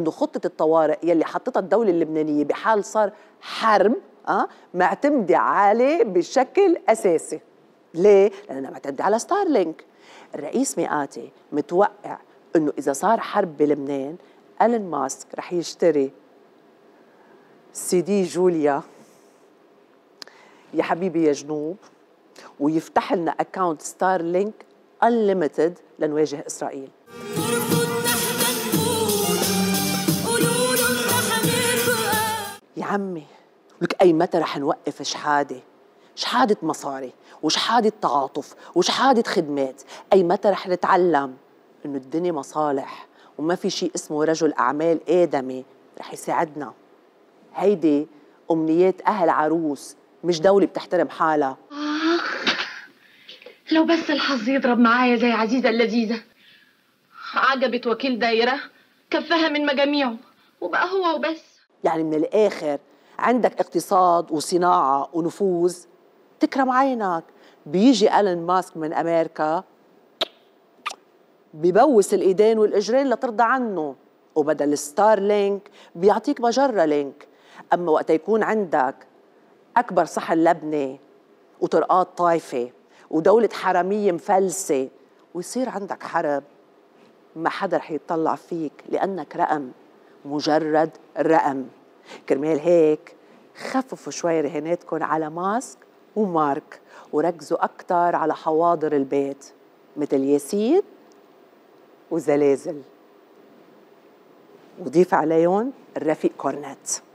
إنه خطة الطوارئ يلي حطتها الدولة اللبنانية بحال صار حرب معتمدة عليه بشكل أساسي. ليه؟ لأنها معتمدة على ستارلينك. الرئيس مئاتي متوقع إنه إذا صار حرب بلبنان إيلون ماسك رح يشتري سي دي جوليا يا حبيبي يا جنوب، ويفتح لنا أكاونت ستارلينك unlimited لنواجه إسرائيل. يا عمي لك أي متى رح نوقف شحادة؟ شحادة مصاري وشحادة تعاطف وشحادة خدمات. أي متى رح نتعلم إنه الدنيا مصالح وما في شيء اسمه رجل أعمال آدمي رح يساعدنا؟ هيدي أمنيات أهل عروس، مش دولة بتحترم حالها. لو بس الحظ يضرب معايا زي عزيزة اللذيذة. عجبت وكيل دايرة كفها من مجاميعه وبقى هو وبس. يعني من الآخر عندك اقتصاد وصناعة ونفوذ تكرم عينك. بيجي إيلون ماسك من أمريكا ببوس الإيدين والإجرين لترضى عنه، وبدل ستارلينك بيعطيك مجرة لينك. أما وقت يكون عندك أكبر صحن لبنة وطرقات طايفة ودولة حرامية مفلسة ويصير عندك حرب، ما حدا رح يتطلع فيك لأنك رقم، مجرد رقم. كرمال هيك خففوا شوي رهاناتكم على ماسك ومارك وركزوا أكتر على حواضر البيت مثل ياسين وزلازل، وضيف عليهم الرفيق كورنت.